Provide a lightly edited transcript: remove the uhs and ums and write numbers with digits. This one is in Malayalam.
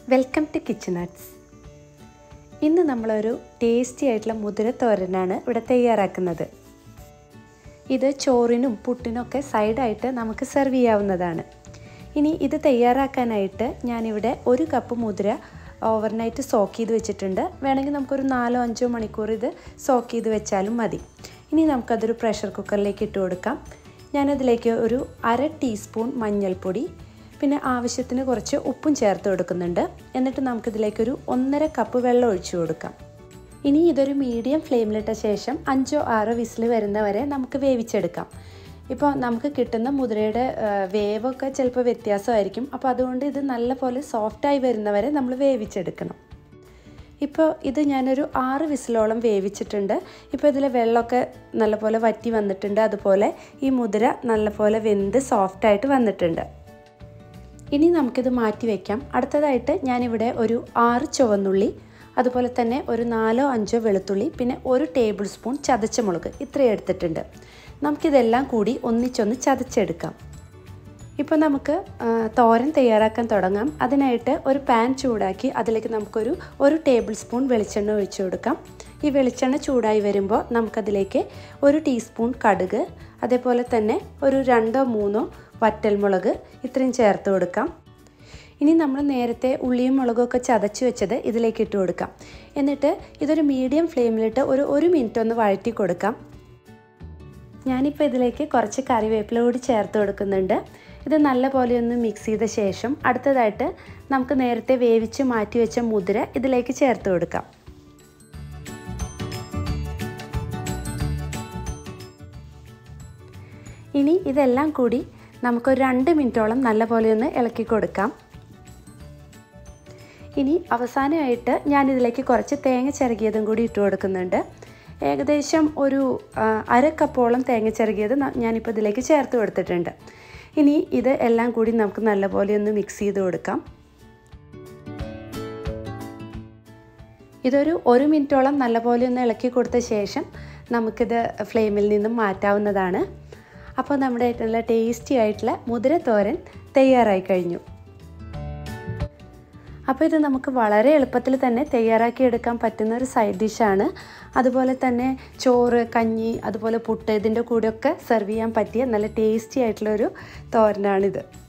Welcome to kitchen arts. ഇന്ന് നമ്മളൊരു ടേസ്റ്റി ആയിട്ടുള്ള മുതിര തോരനാണ് ഇവിടെ തയ്യാറാക്കുന്നത്. ഇത് ചോറിനും പുട്ടിനൊക്കെ സൈഡായിട്ട് നമുക്ക് സെർവ് ചെയ്യാവുന്നതാണ്. ഇനി ഇത് തയ്യാറാക്കാനായിട്ട് ഞാനിവിടെ 1 കപ്പ് മുതിര ഓവർനൈറ്റ് സോക്ക് ചെയ്ത് വെച്ചിട്ടുണ്ട്. വേണമെങ്കിൽ നമുക്കൊരു 4-5 മണിക്കൂർ ഇത് സോക്ക് ചെയ്ത് വെച്ചാലും മതി. ഇനി നമുക്കതൊരു പ്രഷർ കുക്കറിലേക്ക് ഇട്ട് കൊടുക്കാം. ഞാനതിലേക്ക് ഒരു 1/2 ടീസ്പൂൺ മഞ്ഞൾപ്പൊടി, പിന്നെ ആവശ്യത്തിന് കുറച്ച് ഉപ്പും ചേർത്ത് കൊടുക്കുന്നുണ്ട്. എന്നിട്ട് നമുക്കിതിലേക്കൊരു 1.5 കപ്പ് വെള്ളം ഒഴിച്ചു കൊടുക്കാം. ഇനി ഇതൊരു മീഡിയം ഫ്ലെയിമിലിട്ട ശേഷം 5-6 വിസിൽ വരുന്നവരെ നമുക്ക് വേവിച്ചെടുക്കാം. ഇപ്പോൾ നമുക്ക് കിട്ടുന്ന മുതിരയുടെ വേവൊക്കെ ചിലപ്പോൾ വ്യത്യാസമായിരിക്കും. അപ്പോൾ അതുകൊണ്ട് ഇത് നല്ലപോലെ സോഫ്റ്റായി വരുന്നവരെ നമ്മൾ വേവിച്ചെടുക്കണം. ഇപ്പോൾ ഇത് ഞാനൊരു 6 വിസിലോളം വേവിച്ചിട്ടുണ്ട്. ഇപ്പോൾ ഇതിലെ വെള്ളമൊക്കെ നല്ലപോലെ വറ്റി വന്നിട്ടുണ്ട്. അതുപോലെ ഈ മുതിര നല്ലപോലെ വെന്ത് സോഫ്റ്റായിട്ട് വന്നിട്ടുണ്ട്. ഇനി നമുക്കിത് മാറ്റി വയ്ക്കാം. അടുത്തതായിട്ട് ഞാനിവിടെ ഒരു 6 ചുവന്നുള്ളി, അതുപോലെ തന്നെ ഒരു 4-5 വെളുത്തുള്ളി, പിന്നെ 1 ടേബിൾ സ്പൂൺ ചതച്ച മുളക് ഇത്രയും എടുത്തിട്ടുണ്ട്. നമുക്കിതെല്ലാം കൂടി ഒന്നിച്ചൊന്ന് ചതച്ചെടുക്കാം. ഇപ്പോൾ നമുക്ക് തോരൻ തയ്യാറാക്കാൻ തുടങ്ങാം. അതിനായിട്ട് ഒരു പാൻ ചൂടാക്കി അതിലേക്ക് നമുക്കൊരു 1 ടേബിൾ സ്പൂൺ വെളിച്ചെണ്ണ ഒഴിച്ചു കൊടുക്കാം. ഈ വെളിച്ചെണ്ണ ചൂടായി വരുമ്പോൾ നമുക്കതിലേക്ക് 1 ടീസ്പൂൺ കടുക്, അതേപോലെ തന്നെ ഒരു 2-3 വറ്റൽമുളക് ഇത്രയും ചേർത്ത് കൊടുക്കാം. ഇനി നമ്മൾ നേരത്തെ ഉള്ളിയും മുളകൊക്കെ ചതച്ച് വെച്ചത് ഇതിലേക്ക് ഇട്ട് കൊടുക്കാം. എന്നിട്ട് ഇതൊരു മീഡിയം ഫ്ലെയിമിലിട്ട് ഒരു 1 മിനിറ്റ് ഒന്ന് വഴറ്റി കൊടുക്കാം. ഞാനിപ്പോൾ ഇതിലേക്ക് കുറച്ച് കറിവേപ്പില കൂടി ചേർത്ത് കൊടുക്കുന്നുണ്ട്. ഇത് നല്ലപോലെ ഒന്ന് മിക്സ് ചെയ്ത ശേഷം അടുത്തതായിട്ട് നമുക്ക് നേരത്തെ വേവിച്ച് മാറ്റി വെച്ച മുതിര ഇതിലേക്ക് ചേർത്ത് കൊടുക്കാം. ഇനി ഇതെല്ലാം കൂടി നമുക്കൊരു 2 മിനിറ്റോളം നല്ലപോലെ ഒന്ന് ഇളക്കി കൊടുക്കാം. ഇനി അവസാനമായിട്ട് ഞാനിതിലേക്ക് കുറച്ച് തേങ്ങ ചിരകിയതും കൂടി ഇട്ട് കൊടുക്കുന്നുണ്ട്. ഏകദേശം ഒരു 1/2 കപ്പോളം തേങ്ങ ചിരകിയത് ഞാനിപ്പോൾ ഇതിലേക്ക് ചേർത്ത് കൊടുത്തിട്ടുണ്ട്. ഇനി ഇത് എല്ലാം കൂടി നമുക്ക് നല്ലപോലെ ഒന്ന് മിക്സ് ചെയ്ത് കൊടുക്കാം. ഇതൊരു 1 മിനിറ്റോളം നല്ലപോലെ ഒന്ന് ഇളക്കി കൊടുത്ത ശേഷം നമുക്കിത് ഫ്ലെയിമിൽ നിന്നും മാറ്റാവുന്നതാണ്. അപ്പോൾ നമ്മുടെ നല്ല ടേസ്റ്റി ആയിട്ടുള്ള മുതിര തോരൻ തയ്യാറായി കഴിഞ്ഞു. അപ്പോൾ ഇത് നമുക്ക് വളരെ എളുപ്പത്തിൽ തന്നെ തയ്യാറാക്കിയെടുക്കാൻ പറ്റുന്ന ഒരു സൈഡ് ഡിഷാണ്. അതുപോലെ തന്നെ ചോറ്, കഞ്ഞി, അതുപോലെ പുട്ട് ഇതിൻ്റെ കൂടെയൊക്കെ സെർവ് ചെയ്യാൻ പറ്റിയ നല്ല ടേസ്റ്റി ആയിട്ടുള്ളൊരു തോരനാണിത്.